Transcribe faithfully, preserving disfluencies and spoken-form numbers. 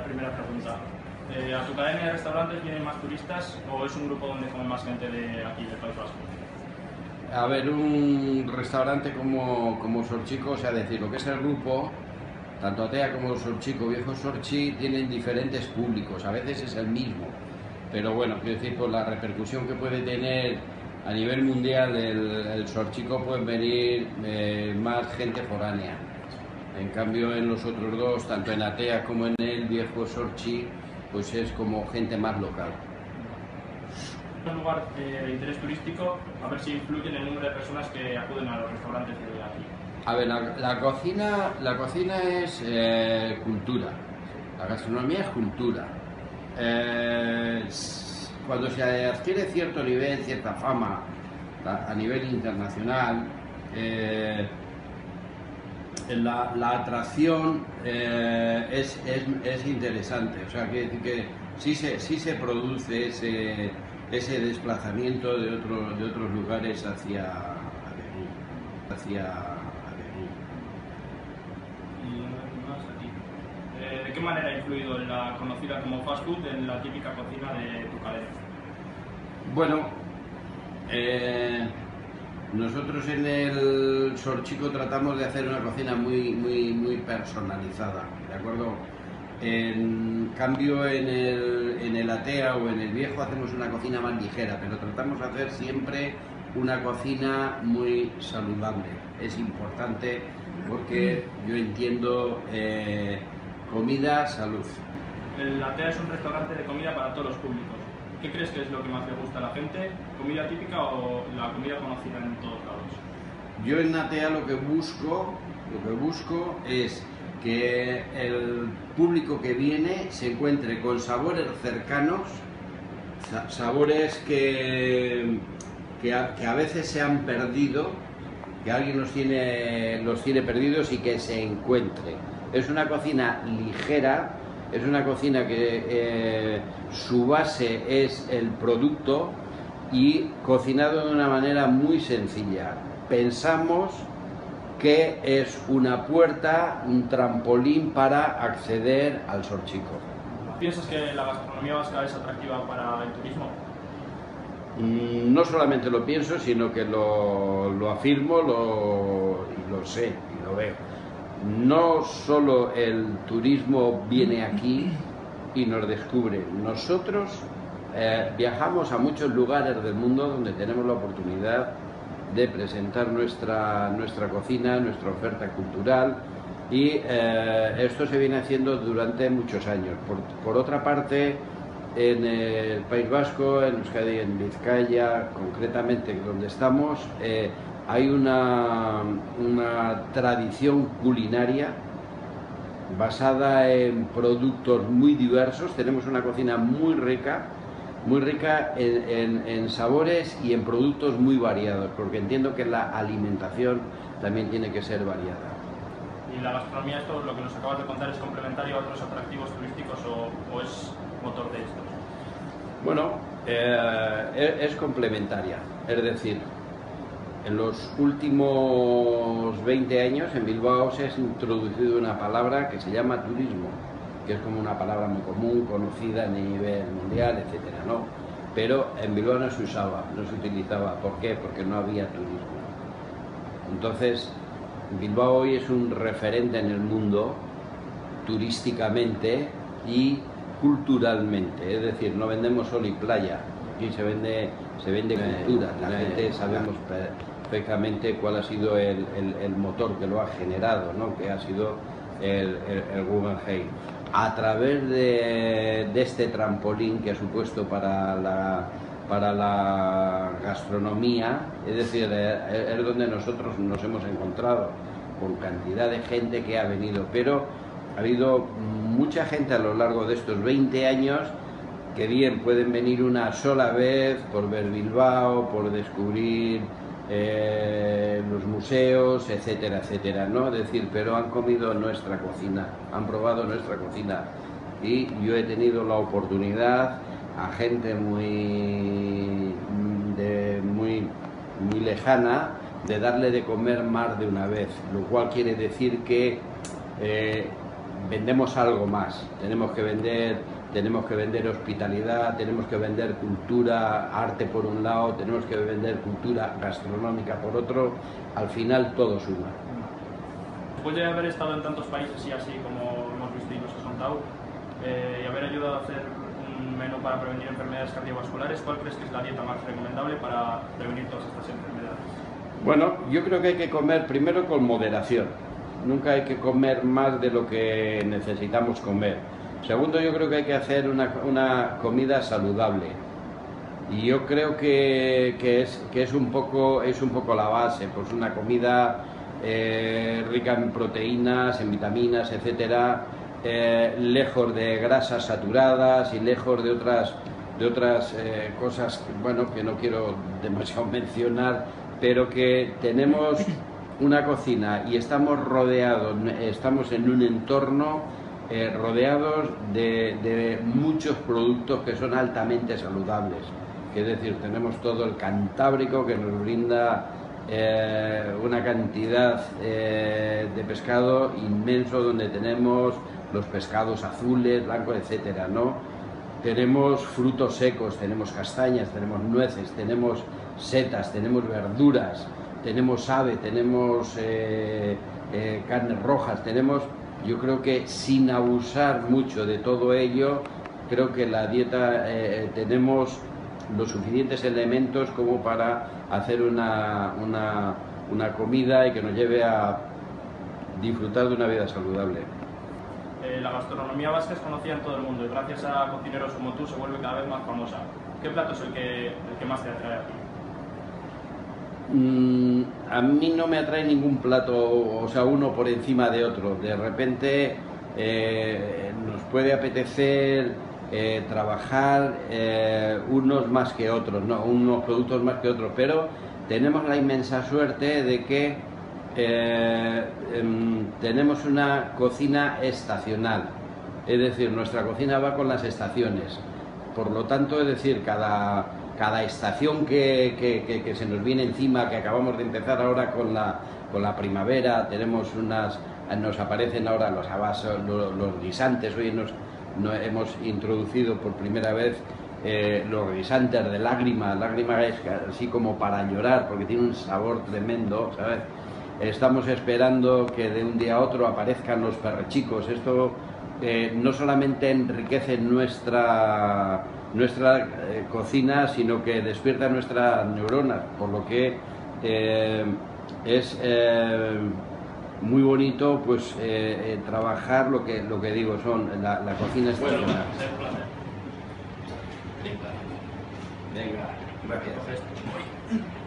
primera pregunta. Eh, ¿A tu cadena de restaurantes vienen más turistas o es un grupo donde come más gente de aquí, del País Vasco? A ver, un restaurante como, como Sorchico, o sea, decir, lo que es el grupo, tanto Atea como Sorchico, Viejo Sorchi, tienen diferentes públicos, a veces es el mismo, pero bueno, quiero decir, por la repercusión que puede tener a nivel mundial el, el Sorchico, pueden venir eh, más gente foránea. En cambio, en los otros dos, tanto en Atea como en el Viejo Sorchi, pues es como gente más local. Un lugar eh, de interés turístico, a ver si influye en el número de personas que acuden a los restaurantes de aquí. A ver, la, la cocina, la cocina es eh, cultura, la gastronomía es cultura. Eh, cuando se adquiere cierto nivel, cierta fama a, a nivel internacional, eh, la, la atracción eh, es, es, es interesante, o sea, quiere decir que sí se, sí se produce ese, ese desplazamiento de, otro, de otros lugares hacia hacia ¿De qué manera ha influido la conocida como fast food en la típica cocina de tu cadena? Bueno, eh, nosotros en el Sorchico tratamos de hacer una cocina muy, muy, muy personalizada, ¿de acuerdo? En cambio, en el, en el Atea o en el Viejo hacemos una cocina más ligera, pero tratamos de hacer siempre una cocina muy saludable. Es importante porque yo entiendo eh, comida, salud. El Atea es un restaurante de comida para todos los públicos. ¿Qué crees que es lo que más le gusta a la gente? ¿Comida típica o la comida conocida en todos lados? Yo en Atea lo que busco, lo que busco es que el público que viene se encuentre con sabores cercanos, sabores que, que, a, que a veces se han perdido, que alguien los tiene, los tiene perdidos y que se encuentre. Es una cocina ligera, es una cocina que eh, su base es el producto y cocinado de una manera muy sencilla. Pensamos que es una puerta, un trampolín para acceder al Sorchico. ¿Piensas que la gastronomía vasca es atractiva para el turismo? No solamente lo pienso, sino que lo, lo afirmo lo, y lo sé y lo veo. No solo el turismo viene aquí y nos descubre. Nosotros eh, viajamos a muchos lugares del mundo donde tenemos la oportunidad de presentar nuestra, nuestra cocina, nuestra oferta cultural y eh, esto se viene haciendo durante muchos años. Por, por otra parte, en el País Vasco, en Euskadi, en Vizcaya, concretamente donde estamos, eh, hay una, una tradición culinaria basada en productos muy diversos. Tenemos una cocina muy rica, muy rica en, en, en sabores y en productos muy variados, porque entiendo que la alimentación también tiene que ser variada. ¿Y la gastronomía, esto, lo que nos acabas de contar, es complementario a otros atractivos turísticos o, o es motor de esto? Bueno, eh, es, es complementaria, es decir, en los últimos veinte años en Bilbao se ha introducido una palabra que se llama turismo, que es como una palabra muy común, conocida a nivel mundial, etcétera, ¿no? Pero en Bilbao no se usaba, no se utilizaba. ¿Por qué? Porque no había turismo. Entonces, Bilbao hoy es un referente en el mundo turísticamente y culturalmente, es decir, no vendemos sol y playa, aquí se vende, se vende cultura, la gente sabemos perfectamente cuál ha sido el, el, el motor que lo ha generado, ¿no? Que ha sido el, el, el Guggenheim. A través de, de este trampolín que ha supuesto para la, para la gastronomía, es decir, es donde nosotros nos hemos encontrado con cantidad de gente que ha venido, pero ha habido mucha gente a lo largo de estos veinte años que bien pueden venir una sola vez por ver Bilbao, por descubrir eh, los museos, etcétera, etcétera, ¿no? Es decir, pero han comido nuestra cocina, han probado nuestra cocina y yo he tenido la oportunidad a gente muy, de, muy, muy lejana de darle de comer más de una vez, lo cual quiere decir que eh, vendemos algo más, tenemos que vender, tenemos que vender hospitalidad, tenemos que vender cultura, arte por un lado, tenemos que vender cultura gastronómica por otro, al final todo suma. Después de haber estado en tantos países y así como hemos visto y nos has contado, eh, y haber ayudado a hacer un menú para prevenir enfermedades cardiovasculares, ¿cuál crees que es la dieta más recomendable para prevenir todas estas enfermedades? Bueno, yo creo que hay que comer primero con moderación. Nunca hay que comer más de lo que necesitamos comer. Segundo, yo creo que hay que hacer una, una comida saludable. Y yo creo que, que, es, que es, un poco, es un poco la base, pues una comida eh, rica en proteínas, en vitaminas, etcétera, eh, lejos de grasas saturadas y lejos de otras, de otras eh, cosas, bueno, que no quiero demasiado mencionar, pero que tenemos una cocina y estamos rodeados, estamos en un entorno eh, rodeados de, de muchos productos que son altamente saludables. Es decir, tenemos todo el Cantábrico que nos brinda eh, una cantidad eh, de pescado inmenso, donde tenemos los pescados azules, blancos, etcétera, ¿no? Tenemos frutos secos, tenemos castañas, tenemos nueces, tenemos setas, tenemos verduras, tenemos ave, tenemos eh, eh, carnes rojas, tenemos, yo creo que sin abusar mucho de todo ello, creo que la dieta eh, tenemos los suficientes elementos como para hacer una, una, una comida y que nos lleve a disfrutar de una vida saludable. Eh, la gastronomía vasca es conocida en todo el mundo y gracias a cocineros como tú se vuelve cada vez más famosa. ¿Qué plato es el que, el que más te atrae a ti? Mm, a mí no me atrae ningún plato, o sea, uno por encima de otro. De repente eh, nos puede apetecer eh, trabajar eh, unos más que otros, ¿no? Unos productos más que otros, pero tenemos la inmensa suerte de que eh, eh, tenemos una cocina estacional, es decir, nuestra cocina va con las estaciones. Por lo tanto, es decir, cada cada estación que, que, que, que se nos viene encima, que acabamos de empezar ahora con la, con la primavera, tenemos unas, nos aparecen ahora los habas, los, los guisantes, hoy nos, nos hemos introducido por primera vez eh, los guisantes de lágrima, lágrima es así como para llorar, porque tiene un sabor tremendo, ¿sabes? Estamos esperando que de un día a otro aparezcan los perrechicos. Esto eh, no solamente enriquece nuestra nuestra eh, cocina, sino que despierta nuestras neuronas, por lo que eh, es eh, muy bonito pues eh, eh, trabajar lo que lo que digo son la, la cocina estacional. Bueno, venga, venga, gracias.